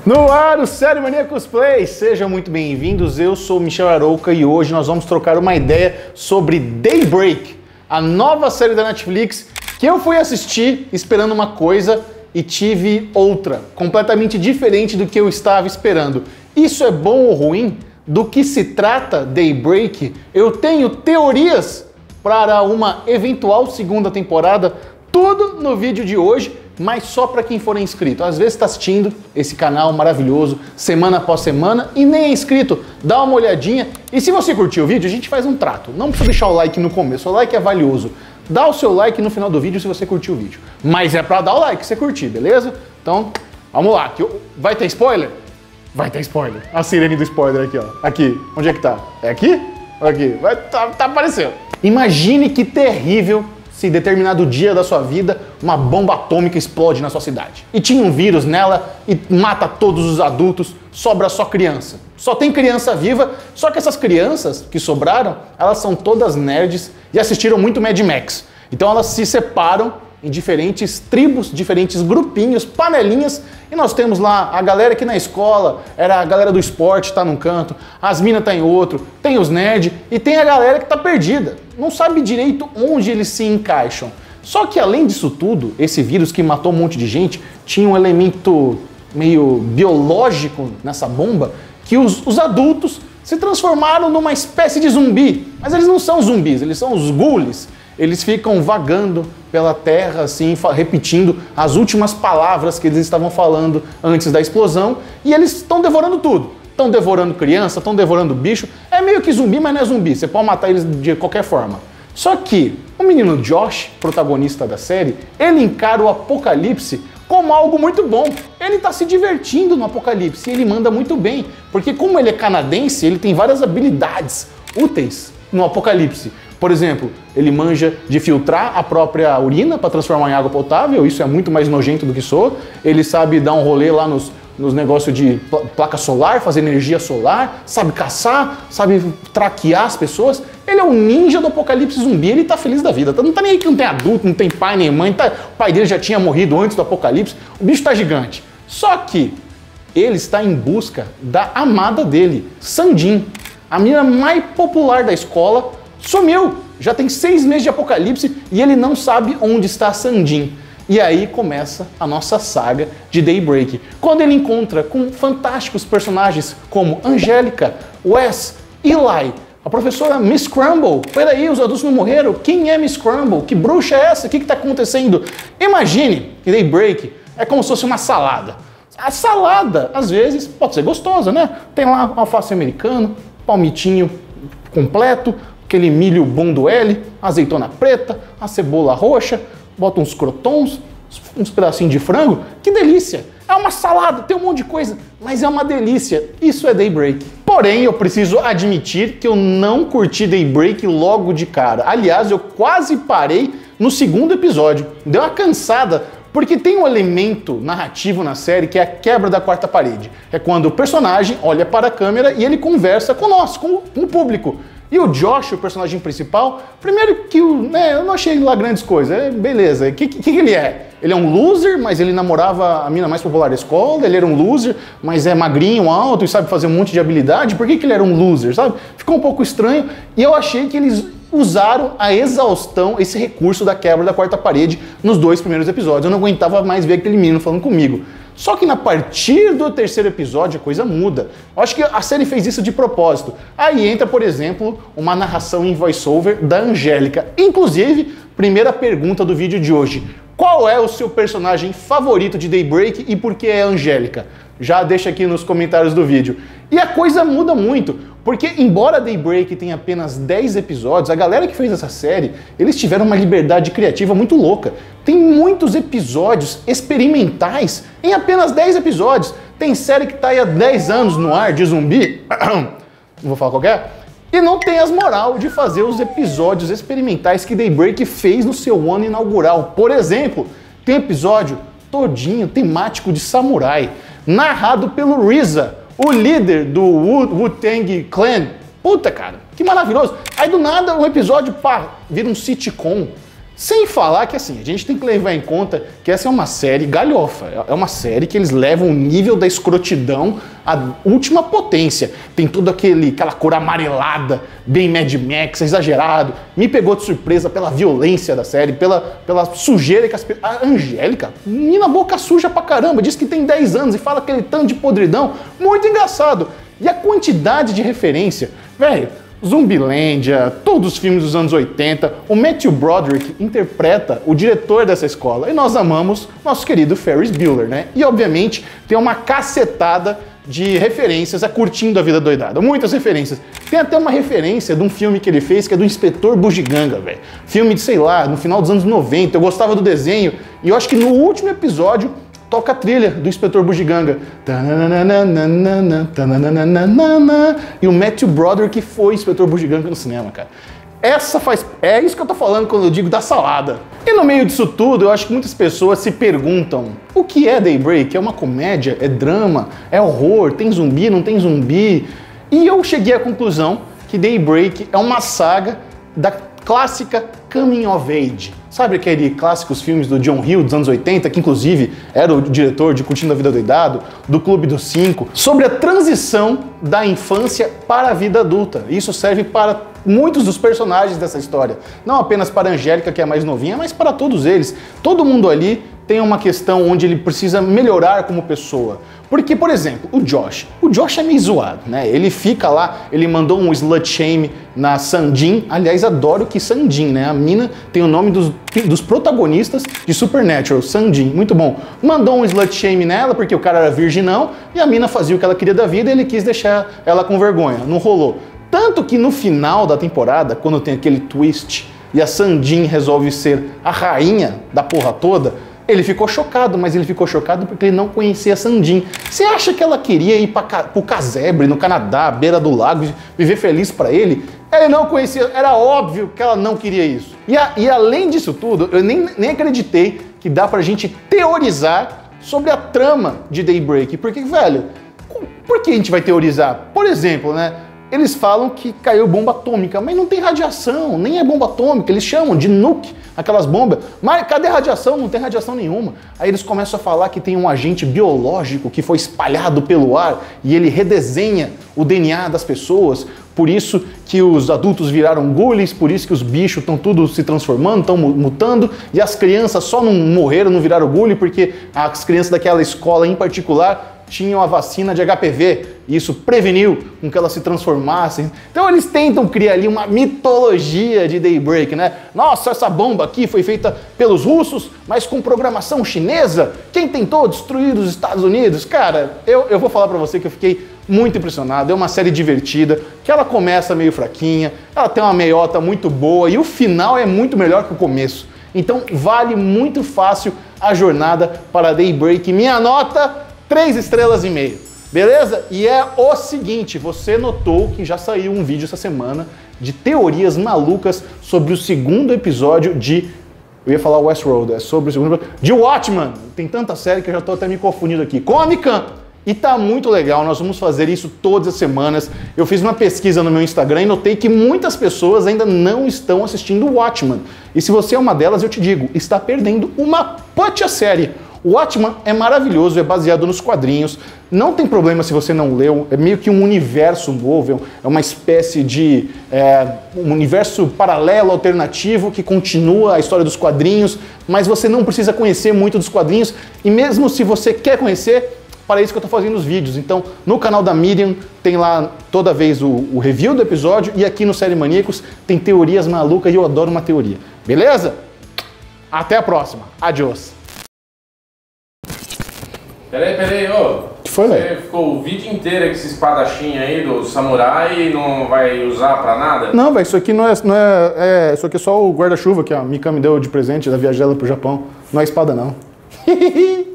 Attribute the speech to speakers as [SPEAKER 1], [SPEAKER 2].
[SPEAKER 1] No ar, o Série Maníacos Play, sejam muito bem-vindos, eu sou o Michel Arouca e hoje nós vamos trocar uma ideia sobre Daybreak, a nova série da Netflix que eu fui assistir esperando uma coisa e tive outra, completamente diferente do que eu estava esperando. Isso é bom ou ruim? Do que se trata Daybreak? Eu tenho teorias para uma eventual segunda temporada, tudo no vídeo de hoje, mas só para quem for inscrito. Às vezes está assistindo esse canal maravilhoso, semana após semana, e nem é inscrito, dá uma olhadinha. E se você curtiu o vídeo, a gente faz um trato. Não precisa deixar o like no começo, o like é valioso. Dá o seu like no final do vídeo se você curtiu o vídeo. Mas é para dar o like se você curtir, beleza? Então, vamos lá. Vai ter spoiler? Vai ter spoiler. A sirene do spoiler aqui, ó. Aqui. Onde é que tá? É aqui? Aqui. Tá aparecendo. Imagine que terrível se determinado dia da sua vida uma bomba atômica explode na sua cidade. E tinha um vírus nela e mata todos os adultos, sobra só criança. Só tem criança viva, só que essas crianças que sobraram, elas são todas nerds e assistiram muito Mad Max. Então elas se separam em diferentes tribos, diferentes grupinhos, panelinhas, e nós temos lá a galera que na escola era a galera do esporte, tá num canto, as minas tá em outro, tem os nerds e tem a galera que tá perdida, não sabe direito onde eles se encaixam. Só que além disso tudo, esse vírus que matou um monte de gente tinha um elemento meio biológico nessa bomba, que os adultos se transformaram numa espécie de zumbi, mas eles não são zumbis, eles são os ghouls. Eles ficam vagando pela terra, assim, repetindo as últimas palavras que eles estavam falando antes da explosão, e eles estão devorando tudo. Estão devorando criança, estão devorando bicho. É meio que zumbi, mas não é zumbi. Você pode matar eles de qualquer forma. Só que o menino Josh, protagonista da série, ele encara o apocalipse como algo muito bom. Ele está se divertindo no apocalipse e ele manda muito bem, porque como ele é canadense, ele tem várias habilidades úteis no apocalipse. Por exemplo, ele manja de filtrar a própria urina para transformar em água potável, isso é muito mais nojento do que soa. Ele sabe dar um rolê lá nos negócios de placa solar, fazer energia solar, sabe caçar, sabe traquear as pessoas. Ele é um ninja do apocalipse zumbi, ele tá feliz da vida. Não tá nem aí que não tem adulto, não tem pai nem mãe, o pai dele já tinha morrido antes do apocalipse, o bicho tá gigante. Só que ele está em busca da amada dele, Sandin, a menina mais popular da escola. Sumiu! Já tem 6 meses de apocalipse e ele não sabe onde está Sandin. E aí começa a nossa saga de Daybreak, quando ele encontra com fantásticos personagens como Angélica, Wes, Eli, a professora Miss Crumble. Peraí, os adultos não morreram? Quem é Miss Crumble? Que bruxa é essa? O que está acontecendo? Imagine que Daybreak é como se fosse uma salada. A salada, às vezes, pode ser gostosa, né? Tem lá alface americano, palmitinho completo, aquele milho bom do L, azeitona preta, a cebola roxa, bota uns crotons, uns pedacinhos de frango, que delícia! É uma salada, tem um monte de coisa, mas é uma delícia. Isso é Daybreak. Porém, eu preciso admitir que eu não curti Daybreak logo de cara. Aliás, eu quase parei no segundo episódio. Deu uma cansada, porque tem um elemento narrativo na série que é a quebra da quarta parede. É quando o personagem olha para a câmera e ele conversa com nós, com o público. E o Josh, o personagem principal, primeiro que eu não achei lá grandes coisas, beleza. O que ele é? Ele é um loser, mas ele namorava a mina mais popular da escola, ele era um loser, mas é magrinho, alto e sabe fazer um monte de habilidade. Por que ele era um loser, sabe? Ficou um pouco estranho e eu achei que eles usaram a exaustão, esse recurso da quebra da quarta parede nos 2 primeiros episódios. Eu não aguentava mais ver aquele menino falando comigo. Só que a partir do 3º episódio a coisa muda. Eu acho que a série fez isso de propósito. Aí entra, por exemplo, uma narração em voice-over da Angélica. Inclusive, primeira pergunta do vídeo de hoje. Qual é o seu personagem favorito de Daybreak e por que é a Angélica? Já deixa aqui nos comentários do vídeo. E a coisa muda muito, porque embora Daybreak tenha apenas 10 episódios, a galera que fez essa série, eles tiveram uma liberdade criativa muito louca. Tem muitos episódios experimentais em apenas 10 episódios. Tem série que tá aí há 10 anos no ar de zumbi, não vou falar qual é, e não tem as moral de fazer os episódios experimentais que Daybreak fez no seu ano inaugural. Por exemplo, tem episódio todinho temático de samurai, narrado pelo RZA, o líder do Wu-Tang Clan. Puta, cara, que maravilhoso. Aí do nada um episódio, pá, vira um sitcom. Sem falar que, assim, a gente tem que levar em conta que essa é uma série galhofa. É uma série que eles levam o nível da escrotidão à última potência. Tem toda aquela cor amarelada, bem Mad Max, exagerado. Me pegou de surpresa pela violência da série, pela sujeira que a Angélica, menina boca suja pra caramba, diz que tem 10 anos e fala aquele tanto de podridão. Muito engraçado. E a quantidade de referência, velho... Zumbilândia, todos os filmes dos anos 80, o Matthew Broderick interpreta o diretor dessa escola e nós amamos nosso querido Ferris Bueller, né? E obviamente tem uma cacetada de referências a Curtindo a Vida Doidada, muitas referências. Tem até uma referência de um filme que ele fez que é do Inspetor Bugiganga, velho. Filme de, sei lá, no final dos anos 90, eu gostava do desenho e eu acho que no último episódio toca a trilha do Inspetor Bugiganga. E o Matthew Broderick foi Inspetor Bugiganga no cinema, cara. É isso que eu tô falando quando eu digo da salada. E no meio disso tudo, eu acho que muitas pessoas se perguntam: o que é Daybreak? É uma comédia? É drama? É horror? Tem zumbi? Não tem zumbi? E eu cheguei à conclusão que Daybreak é uma saga da clássica Coming of Age. Sabe aquele clássicos filmes do John Hill dos anos 80, que inclusive era o diretor de Curtindo a Vida Doidado, do Clube dos Cinco, sobre a transição da infância para a vida adulta. Isso serve para muitos dos personagens dessa história. Não apenas para a Angélica, que é a mais novinha, mas para todos eles. Todo mundo ali tem uma questão onde ele precisa melhorar como pessoa. Porque, por exemplo, o Josh é meio zoado, né? Ele fica lá, ele mandou um slut shame na Sandin. Aliás, adoro que Sandin, né? A mina tem o nome dos protagonistas de Supernatural, Sandin, muito bom. Mandou um slut shame nela porque o cara era virginão e a mina fazia o que ela queria da vida e ele quis deixar ela com vergonha. Não rolou. Tanto que no final da temporada, quando tem aquele twist e a Sandin resolve ser a rainha da porra toda, ele ficou chocado, mas ele ficou chocado porque ele não conhecia a Sandin. Você acha que ela queria ir pro casebre, no Canadá, à beira do lago, viver feliz pra ele? Ele não conhecia, era óbvio que ela não queria isso. E além disso tudo, eu nem acreditei que dá pra gente teorizar sobre a trama de Daybreak. Porque, velho, por que a gente vai teorizar? Por exemplo, né? Eles falam que caiu bomba atômica, mas não tem radiação, nem é bomba atômica, eles chamam de nuke, aquelas bombas. Mas cadê a radiação? Não tem radiação nenhuma. Aí eles começam a falar que tem um agente biológico que foi espalhado pelo ar e ele redesenha o DNA das pessoas, por isso que os adultos viraram ghouls, por isso que os bichos estão tudo se transformando, estão mutando, e as crianças só não morreram, não viraram ghoul, porque as crianças daquela escola em particular tinham a vacina de HPV, e isso preveniu com que elas se transformassem. Então eles tentam criar ali uma mitologia de Daybreak, né? Nossa, essa bomba aqui foi feita pelos russos, mas com programação chinesa. Quem tentou destruir os Estados Unidos? Cara, eu vou falar pra você que eu fiquei muito impressionado. É uma série divertida, que ela começa meio fraquinha, ela tem uma meiota muito boa, e o final é muito melhor que o começo. Então vale muito fácil a jornada para Daybreak. Minha nota... 3,5 estrelas. Beleza? E é o seguinte, você notou que já saiu um vídeo essa semana de teorias malucas sobre o segundo episódio de... Eu ia falar Westworld, é sobre o segundo episódio de Watchmen. Tem tanta série que eu já tô até me confundindo aqui. Comic Con! E tá muito legal, nós vamos fazer isso todas as semanas. Eu fiz uma pesquisa no meu Instagram e notei que muitas pessoas ainda não estão assistindo Watchmen. E se você é uma delas, eu te digo, está perdendo uma puta série. O Watchmen é maravilhoso, é baseado nos quadrinhos, não tem problema se você não leu, é meio que um universo novo, é uma espécie de um universo paralelo, alternativo, que continua a história dos quadrinhos, mas você não precisa conhecer muito dos quadrinhos, e mesmo se você quer conhecer, para isso que eu estou fazendo os vídeos. Então, no canal da Miriam tem lá toda vez o review do episódio, e aqui no Série Maníacos tem teorias malucas e eu adoro uma teoria. Beleza? Até a próxima. Adiós.
[SPEAKER 2] Peraí, ô.
[SPEAKER 1] Que foi, velho?
[SPEAKER 2] Você ficou o vídeo inteiro com esse espadachim aí do samurai e não vai usar pra nada?
[SPEAKER 1] Não, velho, isso aqui não é. Isso aqui é só o guarda-chuva que a Mika me deu de presente da viagem dela pro Japão. Não é espada, não.